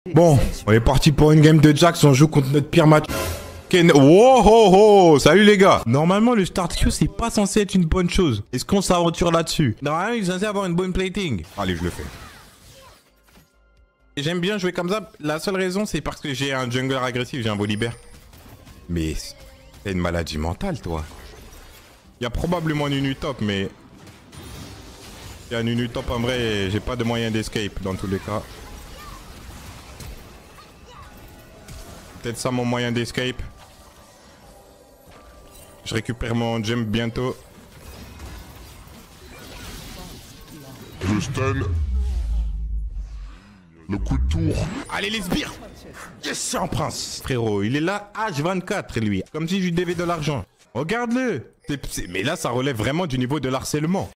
Bon, on est parti pour une game de Jax, on joue contre notre pire match. Wow, ho, ho. Salut les gars. Normalement le start queue c'est pas censé être une bonne chose. Est-ce qu'on s'aventure là-dessus? Normalement il est censé avoir une bonne plating. Allez, je le fais. Et j'aime bien jouer comme ça. La seule raison c'est parce que j'ai un jungler agressif, j'ai un Volibear. Mais t'as une maladie mentale toi. Il y a probablement un Nunu top mais... Il y a un Nunu top en vrai et j'ai pas de moyen d'escape dans tous les cas. Peut-être ça mon moyen d'escape. Je récupère mon jump bientôt. Je stun. Le coup de tour. Allez les sbires. Yes, c'est un prince. Frérot, il est là H24 lui. Comme si je lui devais de l'argent. Regarde-le. Mais là ça relève vraiment du niveau de l'harcèlement.